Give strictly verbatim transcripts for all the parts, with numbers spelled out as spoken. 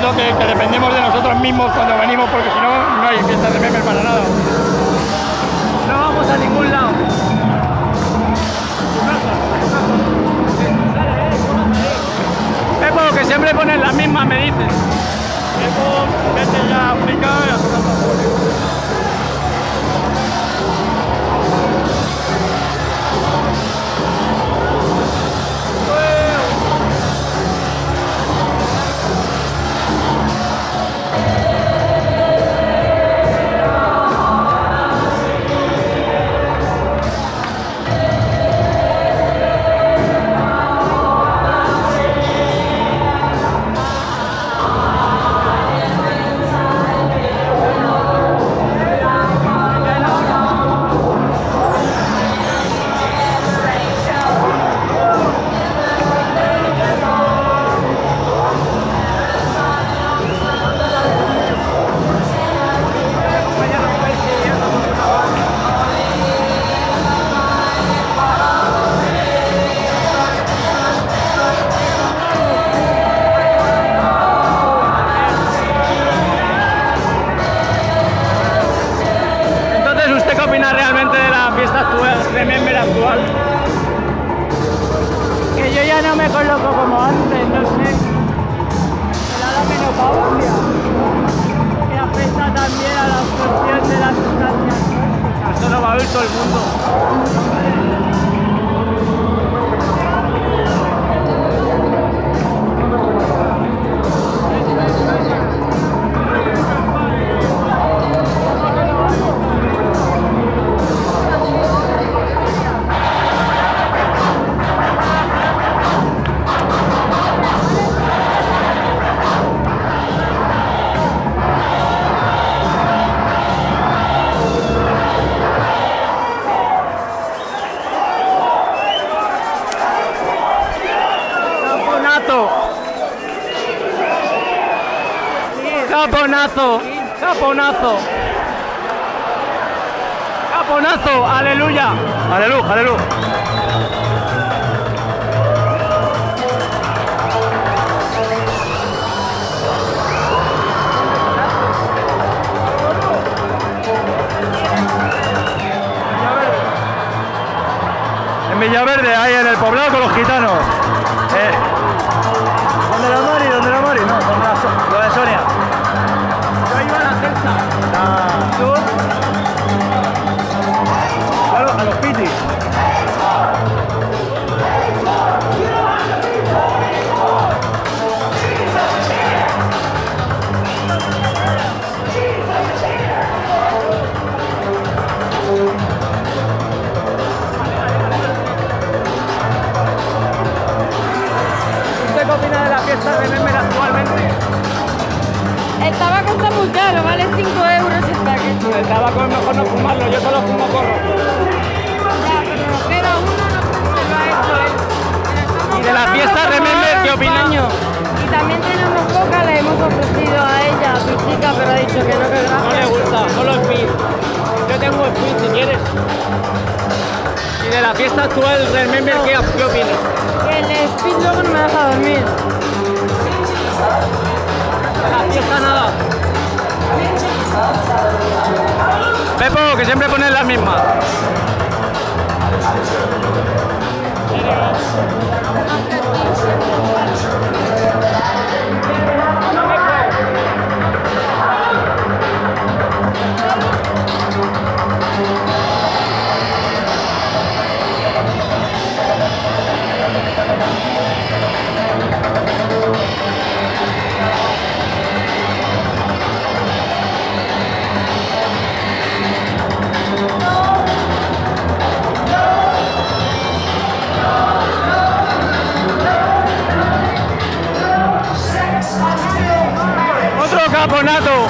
diciendo que, que dependemos de nosotros mismos cuando venimos, porque si no, no hay fiestas de memes para nada. No vamos a ningún lado. Pepo, que siempre ponen las mismas, me dicen. Pepo, vete ya a África y a tu casa. Remember actual. Que yo ya no me coloco como antes, no sé. Me da la menopausia. Que afecta también a la absorción de las sustancias. Esto no va a oír todo el mundo. Caponazo, caponazo, caponazo, aleluya, aleluya, aleluya. En Villaverde, ahí en el poblado con los gitanos. Eh. ¿Dónde la Mari? ¿Dónde la Mari? No, ¿dónde la so lo de Sonia? Yo iba a la Celsa. Ah. ¿Tú? Claro, a los pitis. ¿Usted qué opina de la fiesta de Memer actualmente? El tabaco está muy caro, vale cinco euros el paquete. El tabaco es mejor no fumarlo, yo solo fumo porro. Ya, pero nos queda uno, no se lo ha hecho él. ¿Y de la fiesta de Memer qué opina? Y también tenemos coca, le hemos ofrecido a ella, a tu chica, pero ha dicho que no, que gracias. No le gusta, solo speed. Yo tengo speed si quieres. ¿Y de la fiesta actual del Memer qué, qué opinas? Que el speed luego no me deja dormir. La fiesta nada. Pepo, que siempre ponen las mismas. Otro caponato.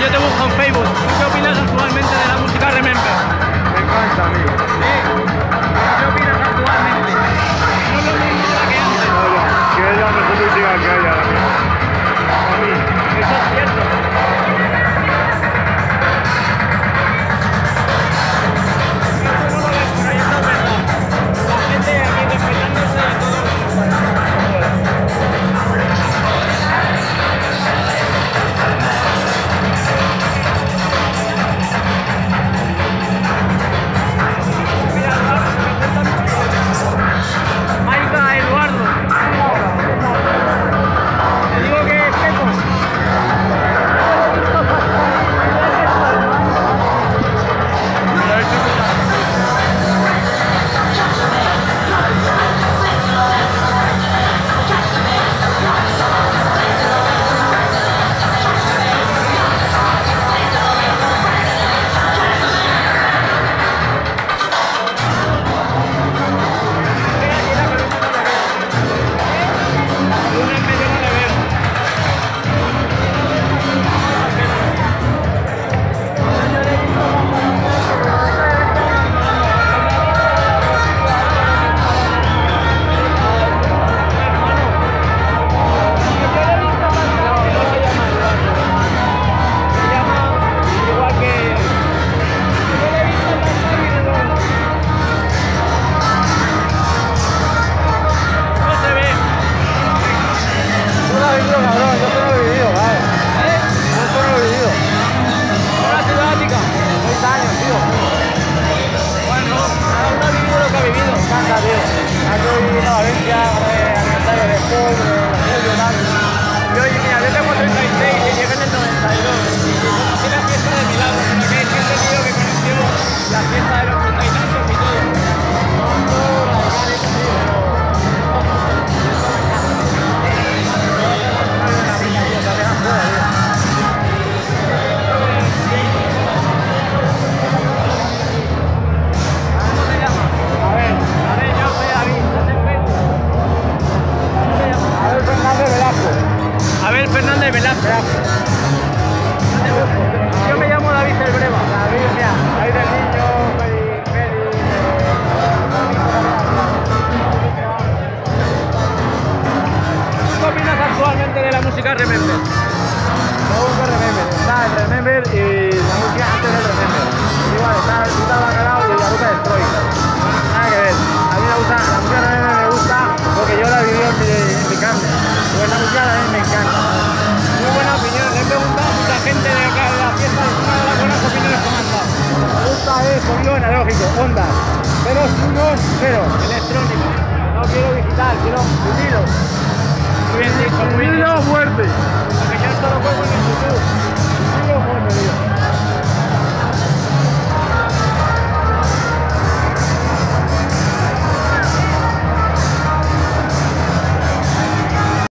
yo te busco en Facebook. ¿Tú qué opinas actualmente de la música Remember? Me encanta, amigo. ¿Sí? ¿Qué opinas actualmente? No es lo mismo que antes. No, no, que es la mejor música que hay ahora mismo. A mí. Eso es cierto. Eso no lo ves, pero ahí está verdad. La gente aquí respetándose de todo. Maica Eduardo. Te digo que es Peco. Abel Fernández Velasco. Yo me llamo David el Breva. David, mira, David el niño, Feli, Feli, ¿Qué opinas actualmente de la música Remember? me gusta Remember, está el Remember y la música antes del Remember. Igual, está el Ruta Bacalao y la Ruta Destroy. Nada que ver. A mí me gusta, la música Remember me gusta porque yo la viví en mi, en mi carne. Pues la música también me encanta. Muy buena opinión. Le he preguntado a mucha gente de acá de la fiesta y una de las buenas opiniones que me han dado. Me gusta el sonido analógico, ondas, cero uno cero. Electrónica. No quiero digital, quiero vinilo. Muy bien dicho, muy bien Vinilo dicho. fuerte. Porque yo esto lo juego en el YouTube.